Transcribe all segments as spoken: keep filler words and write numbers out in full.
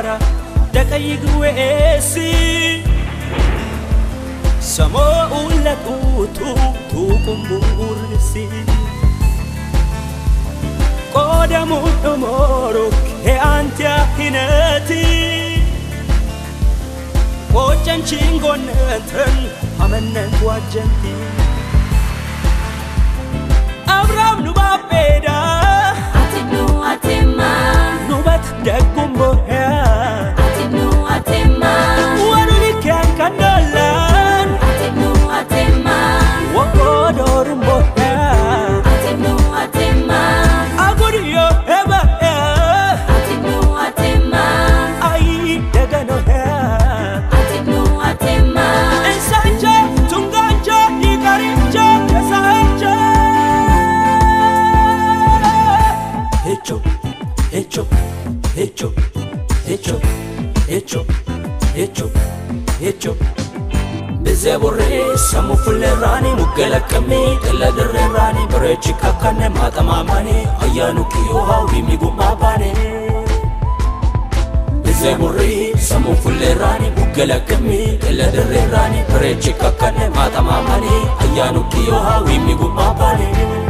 bara daqayyigweesi samo ulatutu tukumbursi qodamu umoruk he antia hinati Ojan chingon enten amanen wajanti Abram nuba peda Atinu atima nubat dagumbo ya Atinu atima Waruni kyan kandalan Atinu atima Wakodorumbo ya Atinu atima Aguriyo eba ya Atinu atima Ai dagano ya Atinu atima Ensanje tunganje ikarinje kesaje Hecho hecho hecho hecho hecho hecho hecho Bezebore samu fulerani mugelakami kaladerani brechika kane matamamani ayanu kiyo hawi migumabane Bezebore samu fulerani mugelakami kaladerani brechika kane matamamani ayanu kiyo hawi migumabane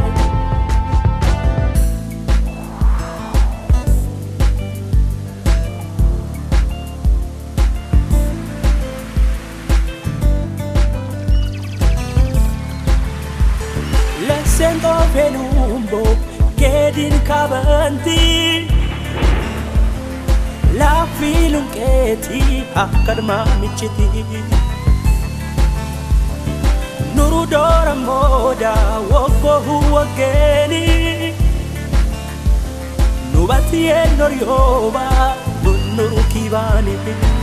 Sento penumbo kedin kabanti La filum keti akadma michiti Nuru dora moda woko huwa geni Nubati el norioba nuru kibani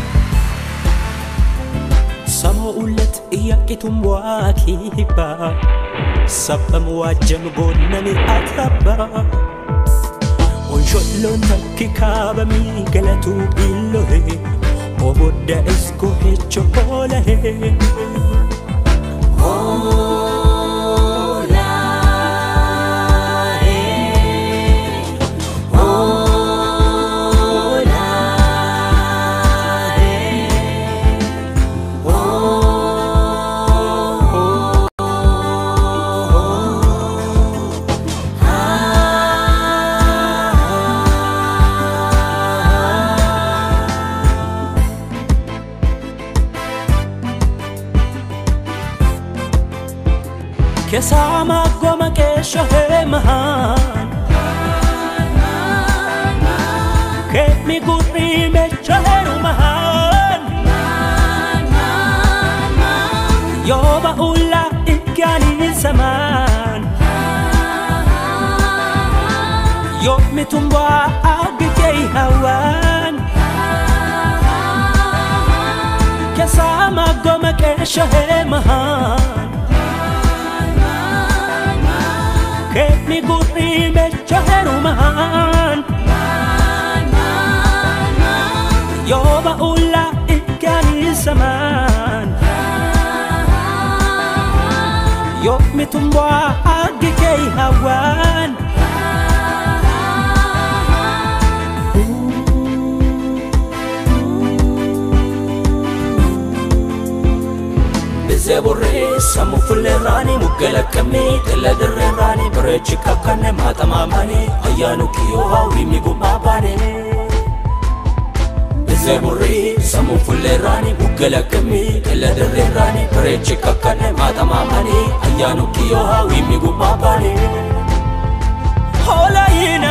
Samo ulet iyakitum wakiba Sabba muwajjam gonnani ataba Onsholo nakikaba mi galatu illohe Obodda esko hecho olahe Kesama goma kesho he mahan Ke mi guri me chaheru mahan Yoba ula ikani zaman Yob mi tumwa agikei hawan Kesama goma kesho he mahan Get me good image chaheru mahan Yoba ula ikani zaman Yob mi tumwa agikei hawan Bezebore samu fulerani mugelakami kaladerani brechika kane matamamani ayanu kiyo hawi migumabane Bezebore samu fulerani mugelakami kaladerani brechika kane matamamani ayanu kiyo hawi migumabane Hola ina